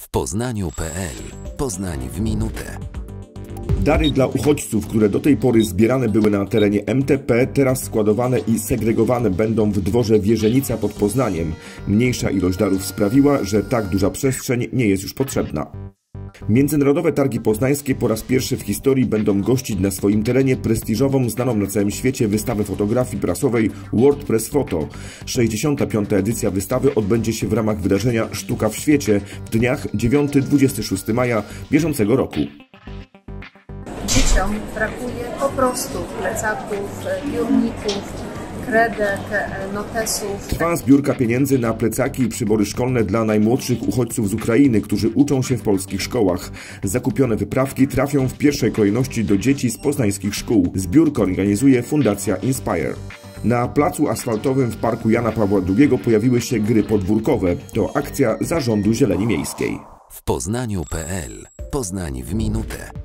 Poznaniu.pl. Poznań w minutę. Dary dla uchodźców, które do tej pory zbierane były na terenie MTP, teraz składowane i segregowane będą w dworze Wierzenica pod Poznaniem. Mniejsza ilość darów sprawiła, że tak duża przestrzeń nie jest już potrzebna. Międzynarodowe Targi Poznańskie po raz pierwszy w historii będą gościć na swoim terenie prestiżową, znaną na całym świecie wystawę fotografii prasowej World Press Photo. 65. edycja wystawy odbędzie się w ramach wydarzenia Sztuka w świecie w dniach 9-26 maja bieżącego roku. Dzieciom brakuje po prostu plecaków, piórników, kredek, notesów. Trwa zbiórka pieniędzy na plecaki i przybory szkolne dla najmłodszych uchodźców z Ukrainy, którzy uczą się w polskich szkołach. Zakupione wyprawki trafią w pierwszej kolejności do dzieci z poznańskich szkół. Zbiórkę organizuje Fundacja Inspire. Na placu asfaltowym w Parku Jana Pawła II pojawiły się gry podwórkowe. To akcja Zarządu Zieleni Miejskiej. W Poznaniu.pl. Poznań w minutę.